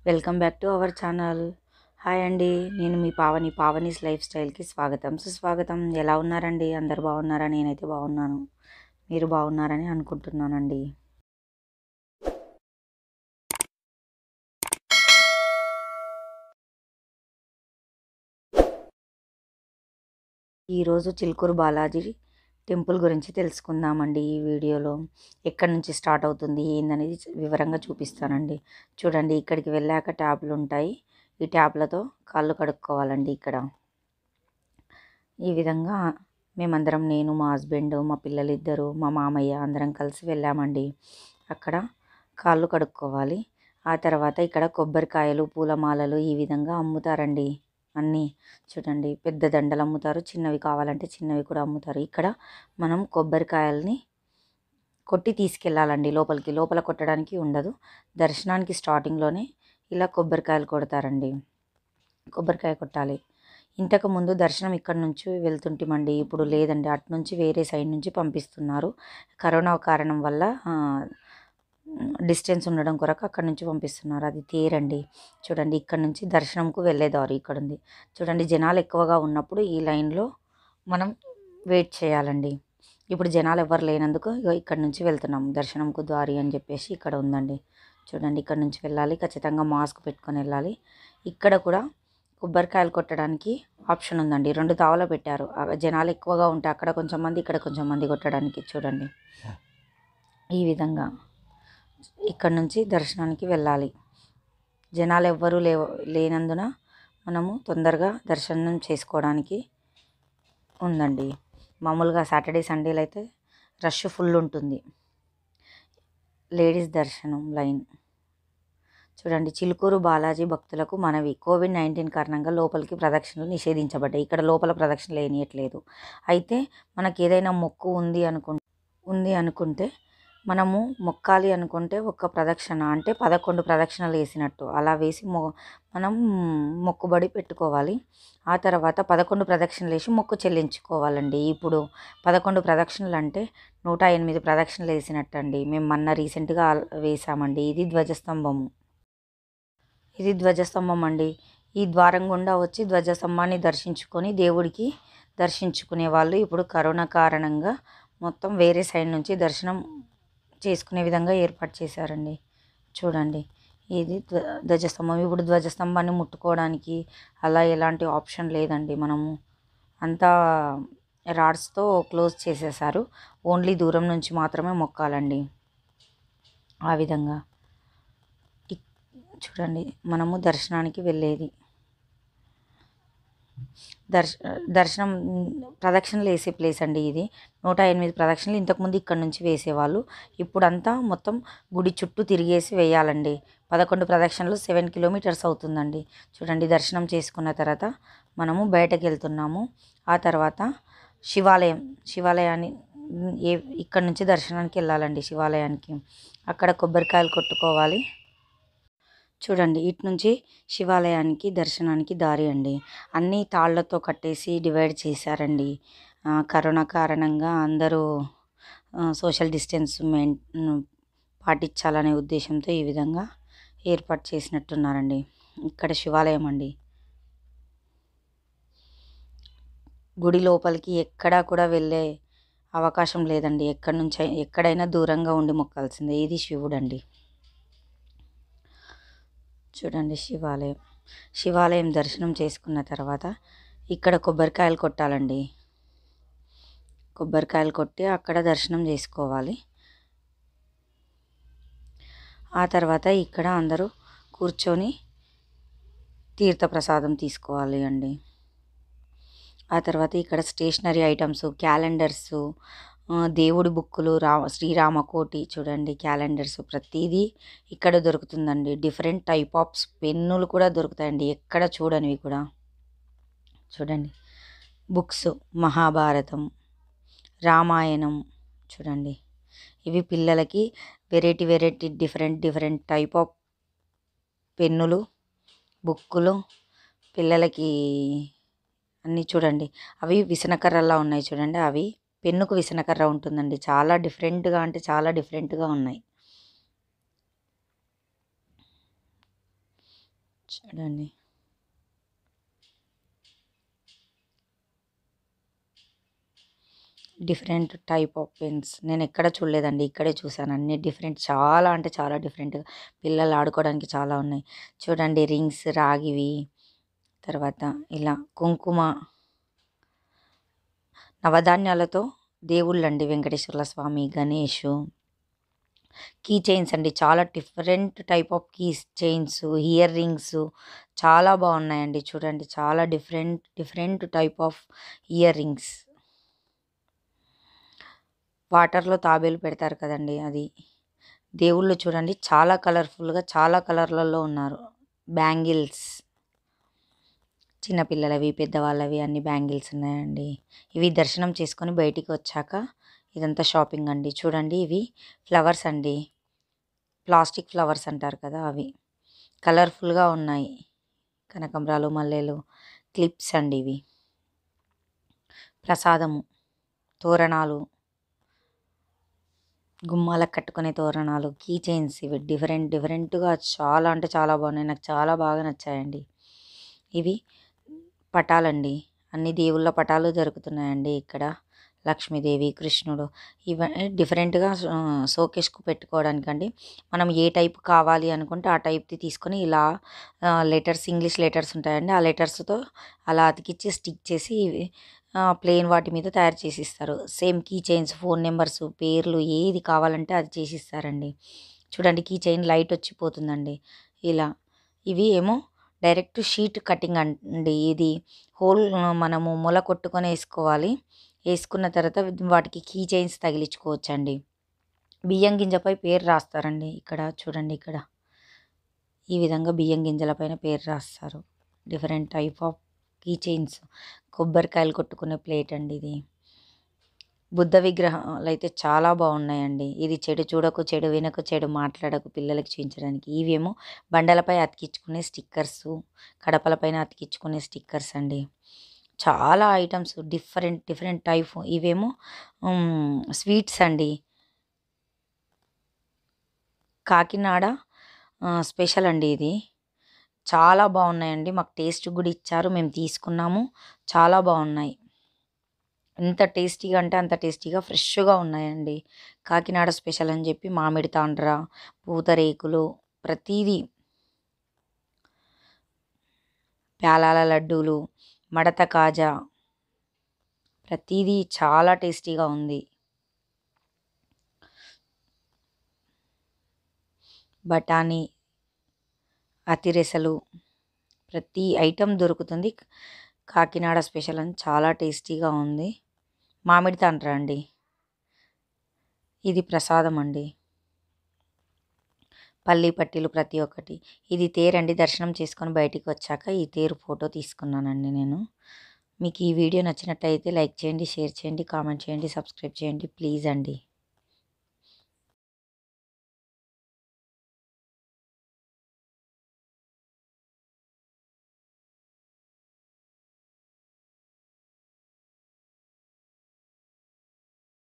Welcome back to our channel. Hi అండి, నేను మీ Pavani's life స్టైల్కి స్వాగతం సుస్వాగతం. ఎలా ఉన్నారండి? అందరు బాగున్నారా? నేనైతే బాగున్నాను. మీరు బాగున్నారని అనుకుంటున్నానండి. ఈరోజు చిల్కూరు బాలాజీ టెంపుల్ గురించి తెలుసుకుందామండి. ఈ వీడియోలో ఎక్కడి నుంచి స్టార్ట్ అవుతుంది ఏందనేది వివరంగా చూపిస్తానండి. చూడండి, ఇక్కడికి వెళ్ళాక ట్యాబ్లు ఉంటాయి. ఈ ట్యాబ్లతో కాళ్ళు కడుక్కోవాలండి. ఇక్కడ ఈ విధంగా మేమందరం, నేను, మా హస్బెండ్, మా పిల్లలిద్దరు, మా మామయ్య అందరం కలిసి వెళ్ళామండి. అక్కడ కాళ్ళు కడుక్కోవాలి. ఆ తర్వాత ఇక్కడ కొబ్బరికాయలు, పూలమాలలు ఈ విధంగా అమ్ముతారండి. అన్నీ చూడండి, పెద్ద దండలు అమ్ముతారు, చిన్నవి కావాలంటే చిన్నవి కూడా అమ్ముతారు. ఇక్కడ మనం కొబ్బరికాయల్ని కొట్టి తీసుకెళ్ళాలండి లోపలికి. లోపల కొట్టడానికి ఉండదు. దర్శనానికి స్టార్టింగ్లోనే ఇలా కొబ్బరికాయలు కొడతారండి. కొబ్బరికాయ కొట్టాలి. ఇంతకుముందు దర్శనం ఇక్కడ నుంచి వెళ్తుంటామండి, ఇప్పుడు లేదండి. అటు నుంచి వేరే సైడ్ నుంచి పంపిస్తున్నారు. కరోనా కారణం వల్ల డిస్టెన్స్ ఉండడం కొరకు అక్కడ నుంచి పంపిస్తున్నారు. అది తేరండి. చూడండి, ఇక్కడ నుంచి దర్శనంకు వెళ్ళే దారి ఇక్కడ ఉంది. చూడండి, జనాలు ఎక్కువగా ఉన్నప్పుడు ఈ లైన్లో మనం వెయిట్ చేయాలండి. ఇప్పుడు జనాలు ఎవరు లేనందుకు ఇక్కడ నుంచి వెళ్తున్నాం. దర్శనంకు దారి అని చెప్పేసి ఇక్కడ ఉందండి. చూడండి, ఇక్కడ నుంచి వెళ్ళాలి. ఖచ్చితంగా మాస్క్ పెట్టుకొని వెళ్ళాలి. ఇక్కడ కూడా కొబ్బరికాయలు కొట్టడానికి ఆప్షన్ ఉందండి. 2 తావలు పెట్టారు. జనాలు ఎక్కువగా ఉంటే అక్కడ కొంచెం మంది, ఇక్కడ కొంచెం మంది కొట్టడానికి. చూడండి, ఈ విధంగా ఇక్కడ నుంచి దర్శనానికి వెళ్ళాలి. జనాలు ఎవ్వరూ లేనందున మనము తొందరగా దర్శనం చేసుకోవడానికి ఉందండి. మామూలుగా సాటర్డే సండేలు అయితే రష్ ఫుల్ ఉంటుంది. లేడీస్ దర్శనం లైన్. చూడండి, చిలుకూరు బాలాజీ భక్తులకు మనవి. కోవిడ్-19 కారణంగా లోపలికి ప్రదక్షిణలు నిషేధించబడ్డాయి. ఇక్కడ లోపల ప్రదక్షిణలు వేయనీయట్లేదు. అయితే మనకి ఏదైనా మొక్కు ఉంది అనుకుంటే మనము మొక్కాలి అనుకుంటే ఒక ప్రదక్షిణ అంటే 11 ప్రదక్షిణలు వేసినట్టు అలా వేసి మనం మొక్కుబడి పెట్టుకోవాలి. ఆ తర్వాత 11 ప్రదక్షిణలు వేసి మొక్కు చెల్లించుకోవాలండి. ఇప్పుడు 11 ప్రదక్షిణలు అంటే 108 ప్రదక్షిణలు వేసినట్టు అండి. మేము మొన్న రీసెంట్గా వేసామండి. ఇది ధ్వజస్తంభం అండి. ఈ ద్వారం గుండా వచ్చి ధ్వజస్తంభాన్ని దర్శించుకొని దేవుడికి దర్శించుకునే వాళ్ళు ఇప్పుడు కరోనా కారణంగా మొత్తం వేరే సైడ్ నుంచి దర్శనం చేసుకునే విధంగా ఏర్పాటు చేశారండి. చూడండి, ఇది ధ్వజస్తంభం. ఇప్పుడు ధ్వజస్తంభాన్ని ముట్టుకోవడానికి అలా ఎలాంటి ఆప్షన్ లేదండి. మనము అంతా రాడ్స్తో క్లోజ్ చేసేసారు. ఓన్లీ దూరం నుంచి మాత్రమే మొక్కాలండి. ఆ విధంగా చూడండి, మనము దర్శనానికి వెళ్ళేది. దర్శనం ప్రదక్షిణలు వేసే ప్లేస్ అండి ఇది. 108 ప్రదక్షిణలు ఇంతకుముందు ఇక్కడ నుంచి వేసేవాళ్ళు. ఇప్పుడంతా మొత్తం గుడి చుట్టూ తిరిగేసి వేయాలండి. 11 ప్రదక్షిణలు 7 కిలోమీటర్స్ అవుతుందండి. చూడండి, దర్శనం చేసుకున్న తర్వాత మనము బయటకు వెళ్తున్నాము. ఆ తర్వాత శివాలయాన్ని ఇక్కడ నుంచి దర్శనానికి వెళ్ళాలండి. శివాలయానికి అక్కడ కొబ్బరికాయలు కొట్టుకోవాలి. చూడండి, ఇటు నుంచి శివాలయానికి దర్శనానికి దారి అండి. అన్నీ తాళ్లతో కట్టేసి డివైడ్ చేశారండి. కరోనా కారణంగా అందరూ సోషల్ డిస్టెన్స్ పాటించాలనే ఉద్దేశంతో ఈ విధంగా ఏర్పాటు చేసినట్టున్నారండి. ఇక్కడ శివాలయం అండి. గుడి లోపలికి ఎక్కడా కూడా వెళ్ళే అవకాశం లేదండి. ఎక్కడైనా దూరంగా ఉండి మొక్కాల్సిందే. ఇది శివుడు అండి. చూడండి, శివాలయం దర్శనం చేసుకున్న తర్వాత ఇక్కడ కొబ్బరికాయలు కొట్టాలండి. కొబ్బరికాయలు కొట్టి అక్కడ దర్శనం చేసుకోవాలి. ఆ తర్వాత ఇక్కడ అందరూ కూర్చొని తీర్థప్రసాదం తీసుకోవాలి అండి. ఆ తర్వాత ఇక్కడ స్టేషనరీ ఐటమ్స్, క్యాలెండర్సు, దేవుడి బుక్కులు, శ్రీరామకోటి చూడండి, క్యాలెండర్స్ ప్రతిదీ ఇక్కడ దొరుకుతుందండి. డిఫరెంట్ టైప్ ఆఫ్ పెన్నులు కూడా దొరుకుతాయండి, ఎక్కడ చూడనివి కూడా. చూడండి, బుక్స్, మహాభారతం, రామాయణం. చూడండి, ఇవి పిల్లలకి వెరైటీ డిఫరెంట్ టైప్ ఆఫ్ పెన్నులు, బుక్కులు పిల్లలకి అన్నీ. చూడండి, అవి విసనకర్రలా ఉన్నాయి. చూడండి, అవి పెన్నుకు విసనకర్ర ఉంటుందండి. చాలా డిఫరెంట్గా ఉన్నాయి. చూడండి. డిఫరెంట్ టైప్ ఆఫ్ పెన్స్ నేను ఎక్కడ చూడలేదండి, ఇక్కడే చూసాను. అన్ని డిఫరెంట్, చాలా అంటే చాలా డిఫరెంట్గా పిల్లలు ఆడుకోవడానికి చాలా ఉన్నాయి. చూడండి, రింగ్స్ రాగివి, తర్వాత ఇలా కుంకుమ, నవధాన్యాలతో దేవుళ్ళండి, వెంకటేశ్వర్ల స్వామి, గణేషు. కీ చైన్స్ అండి, చాలా different type of keys chains, earrings చాలా బాగున్నాయండి. చూడండి, చాలా different different type of earrings. వాటర్లో తాబేలు పెడతారు కదండి, అది. దేవుళ్ళు చూడండి, చాలా కలర్ఫుల్గా చాలా కలర్లలో ఉన్నారు. బ్యాంగిల్స్, చిన్నపిల్లలవి పెద్దవాళ్ళవి అన్ని బ్యాంగిల్స్ ఉన్నాయండి. ఇవి దర్శనం చేసుకొని బయటికి వచ్చాక ఇదంతా షాపింగ్ అండి. చూడండి, ఇవి ఫ్లవర్స్ అండి, ప్లాస్టిక్ ఫ్లవర్స్ అంటారు కదా, అవి కలర్ఫుల్గా ఉన్నాయి. కనకంబరాలు, మల్లెలు, క్లిప్స్ అండి ఇవి. ప్రసాదము, తోరణాలు, గుమ్మాలకు కట్టుకునే తోరణాలు, కీ చైన్స్, ఇవి డిఫరెంట్ డిఫరెంట్గా చాలా అంటే చాలా బాగున్నాయి. నాకు చాలా బాగా నచ్చాయండి. ఇవి పటాలండి, అన్ని దేవుళ్ళ పటాలు దొరుకుతున్నాయండి ఇక్కడ. లక్ష్మీదేవి, కృష్ణుడు, ఇవన్నీ డిఫరెంట్గా షోకేస్కు పెట్టుకోవడానికండి. మనం ఏ టైప్ కావాలి అనుకుంటే ఆ టైప్ది తీసుకొని ఇలా లెటర్స్, ఇంగ్లీష్ లెటర్స్ ఉంటాయండి, ఆ లెటర్స్తో అలా అతికిచ్చి స్టిక్ చేసి ప్లెయిన్ వాటి మీద తయారు చేసి ఇస్తారు. Same key chains, phone numbers, పేర్లు ఏది కావాలంటే అది చేసి ఇస్తారండి. చూడండి, కీ చైన్ లైట్ వచ్చిపోతుందండి ఇలా. ఇవి ఏమో డైరెక్ట్ షీట్ కటింగ్ అండి. ఇది హోల్ మనము మొల కొట్టుకొని వేసుకోవాలి. వేసుకున్న తర్వాత వాటికి కీ చైన్స్ తగిలించుకోవచ్చండి. బియ్యం గింజపై పేరు రాస్తారండి ఇక్కడ. చూడండి, ఇక్కడ ఈ విధంగా బియ్యం గింజల పైన పేరు రాస్తారు. Different type of key chains. కొబ్బరికాయలు కొట్టుకునే ప్లేట్ అండి ఇది. బుద్ధ విగ్రహాలు అయితే చాలా బాగున్నాయండి. ఇది చెడు చూడకు, చెడు వినకు, చెడు మాట్లాడకు, పిల్లలకి చూపించడానికి. ఇవేమో బండలపై అతికించుకునే స్టిక్కర్సు, కడపలపైన అతికించుకునే స్టిక్కర్స్ అండి. చాలా ఐటమ్స్, డిఫరెంట్ డిఫరెంట్ టైప్. ఇవేమో స్వీట్స్ అండి, కాకినాడ స్పెషల్ అండి ఇది. చాలా బాగున్నాయండి, మాకు టేస్ట్ కూడా ఇచ్చారు, మేము తీసుకున్నాము. చాలా బాగున్నాయి, ఎంత టేస్టీగా అంటే అంత టేస్టీగా ఫ్రెష్గా ఉన్నాయండి. కాకినాడ స్పెషల్ అని చెప్పి మామిడి తాండ్ర, పూతరేకులు, ప్రతీదీ, ప్యాలాల లడ్డూలు, మడత కాజా, ప్రతీదీ చాలా టేస్టీగా ఉంది. బఠానీ, అతిరెసలు, ప్రతి ఐటెం దొరుకుతుంది. కాకినాడ స్పెషల్ అని చాలా టేస్టీగా ఉంది. మామిడి తాండ్ర అండి, ఇది ప్రసాదం అండి. పల్లి పట్టీలు ప్రతి ఒక్కటి. ఇది తేరండి, దర్శనం చేసుకొని బయటికి వచ్చాక ఈ తేరు ఫోటో తీసుకున్నానండి నేను. మీకు ఈ వీడియో నచ్చినట్టయితే లైక్ చేయండి, షేర్ చేయండి, కామెంట్ చేయండి, సబ్స్క్రైబ్ చేయండి ప్లీజ్ అండి.